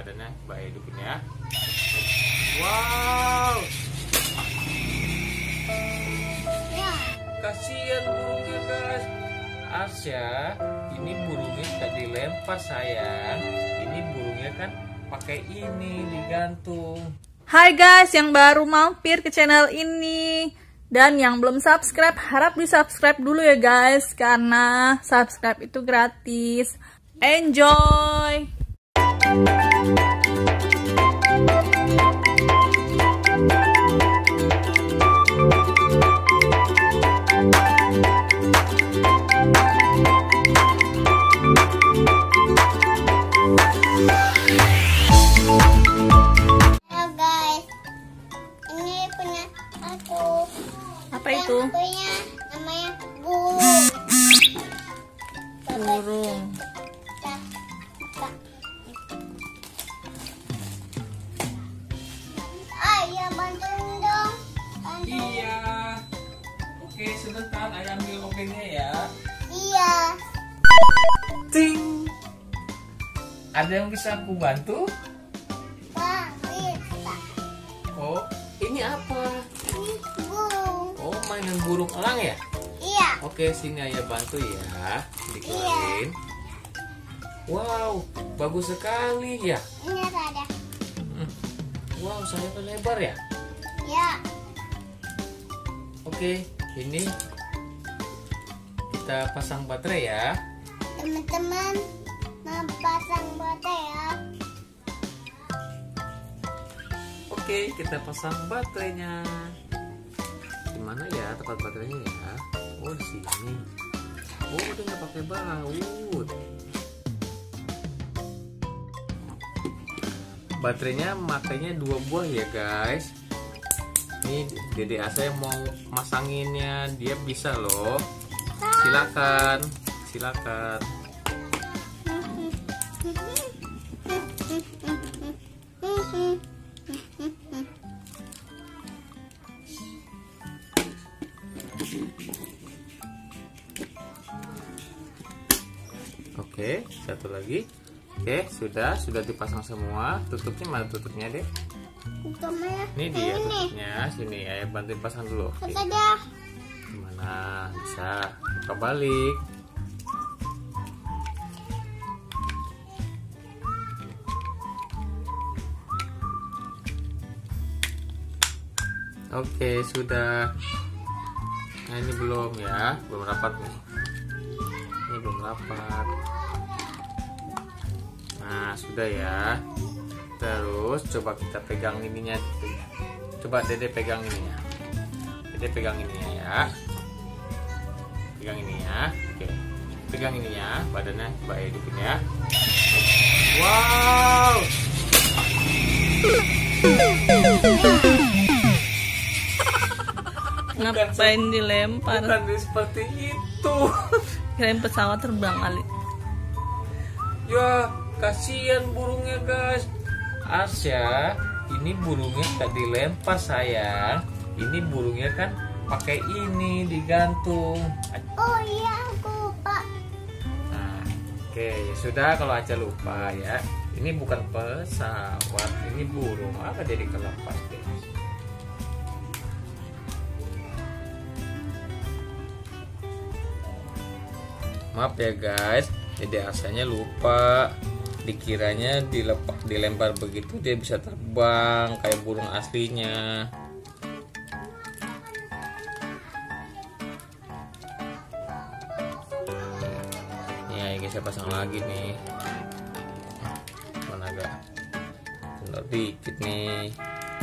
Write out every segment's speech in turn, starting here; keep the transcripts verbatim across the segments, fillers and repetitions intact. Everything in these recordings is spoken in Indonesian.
badannya coba hidupin ya. Wow, kasihan burungnya guys. Asya, ini burungnya tak dilempar sayang. Ini burungnya kan pakai ini digantung. Hai guys, yang baru mampir ke channel ini dan yang belum subscribe, harap di subscribe dulu ya guys, karena subscribe itu gratis. Enjoy! Apa itu? Punya namanya burung. Burung. Ayah bantuin dong. Bantu. Iya. Oke, sebentar ayah ambil obengnya ya. Iya. Ting. Ada yang bisa aku bantu? Pak, bisa. Oh, ini apa? Ini burung. Oh, mainan burung elang ya? Iya. Oke, sini ayah bantu ya. Dikeluarin. Wow, bagus sekali ya. Ini ada. Hmm. Wow, sayapnya lebar ya. Ya. Oke, ini kita pasang baterai ya. Teman-teman mau pasang baterai ya. Oke, kita pasang baterainya. Di mana ya tempat baterainya ya? Oh, di sini. Oh, udah nggak pakai baut. Baterainya makanya dua buah ya guys. Ini Dede Asa yang mau masanginnya, dia bisa loh. Silakan, silakan. Oke, satu lagi. Oke, sudah, sudah dipasang semua. Tutupnya mana tutupnya, Dek? Tutupnya. Ini dia tutupnya. Sini, ayah bantuin pasang dulu. Oke. Saja. Gimana? Bisa buka balik. Oke, sudah. Nah, ini belum ya, belum rapat nih. Ini belum rapat. Nah, sudah ya. Terus coba kita pegang ininya. Coba Dede pegang ininya. Dede pegang ininya ya. Pegang ininya. Oke. Pegang ininya, badannya coba hidupin ya. Wow. Ngapain dilempar? Bukan seperti itu. Kirain pesawat terbang kali. Ya, kasihan burungnya guys. Asya, ini burungnya tak dilempar sayang. Ini burungnya kan pakai ini digantung. Oh iya, aku lupa. Nah, oke, ya sudah kalau aja lupa ya. Ini bukan pesawat, ini burung. Apa jadi kelepas deh? Maaf ya guys, Dede Asanya lupa. Dikiranya dilepak, dilempar begitu dia bisa terbang kayak burung aslinya. Nih guys, saya pasang lagi nih. Mana agak kendor dikit nih.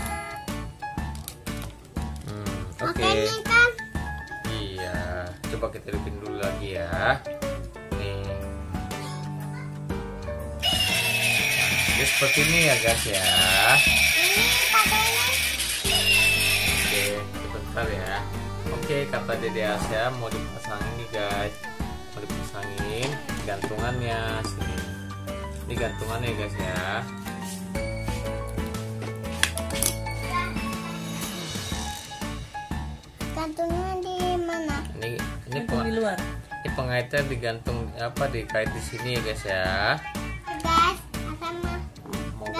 Hmm, oke. Okay. Kan? Iya, coba kita hidupin dulu lagi ya. Nih. Jadi seperti ini ya guys ya. Oke, sebentar ya. Oke, kata Dede Asya mau dipasangin nih guys. Mau dipasangin gantungannya sini. Ini gantungannya guys ya. Gantungnya di mana? Ini ini Di peng, luar. ini pengaitnya digantung apa dikait di sini ya guys ya. Guys, sama. Mau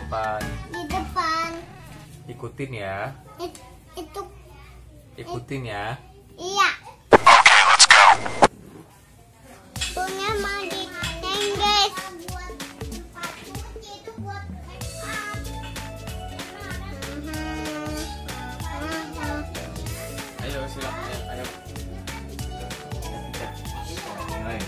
depan. Di depan. Ikutin ya. It, itu Ikutin ya. iya. Punya mau diteng guys. Ayo silakan. Ayo. Ayo. Mulai.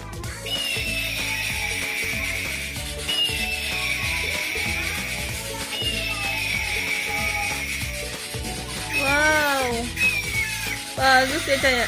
Wow, bagus ya Caya.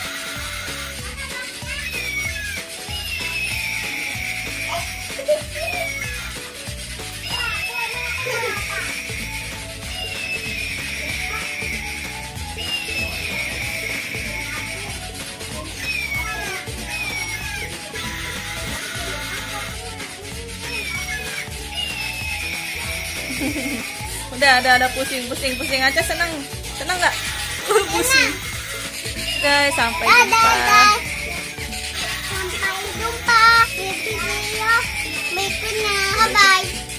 Udah, ada ada pusing, pusing, pusing aja seneng, seneng nggak? Pusing. Guys, sampai Dadah jumpa. guys. Sampai jumpa di video berikutnya. Bye bye.